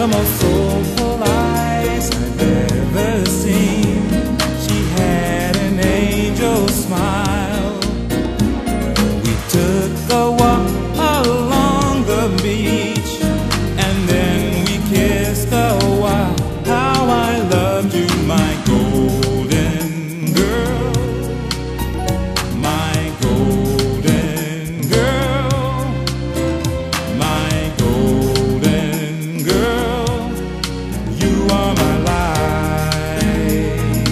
most soulful eyes I've ever seen. She had an angel smile. We took a walk along the beach, and then we kissed a while. How I loved you, my golden girl, my golden girl, my golden girl. You are my life.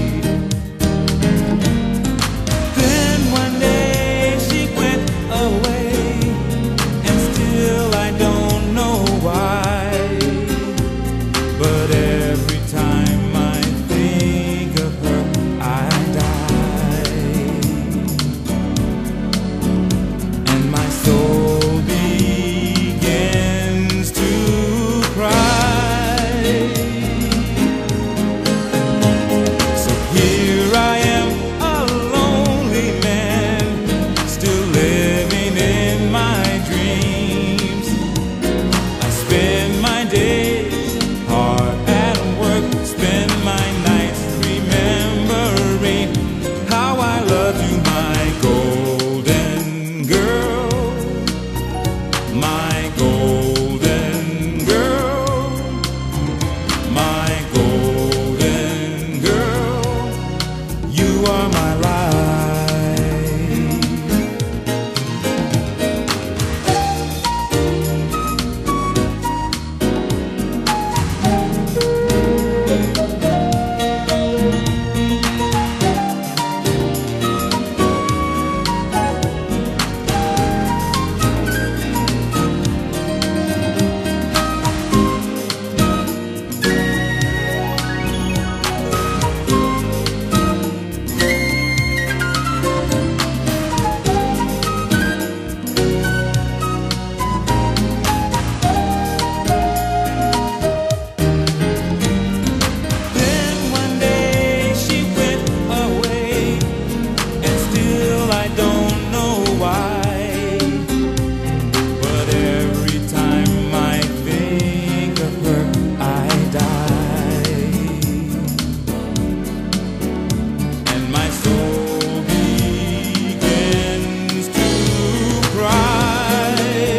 Then one day she went away, and still I don't know why. But every time I think of her, I die, and my soul begins to cry. So here I am, a lonely man, still living in my dreams. I spend my days hard at work, spend my nights remembering how I love you, my golden girl, my golden girl, my golden girl. You are my life. Then one day she went away, and still I don't know why. But every time I think of her, I die, and my soul begins to cry.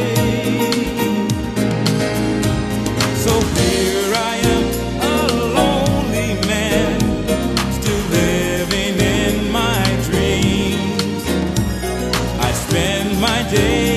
So here I am, a lonely man, still living in my dreams. I spend my days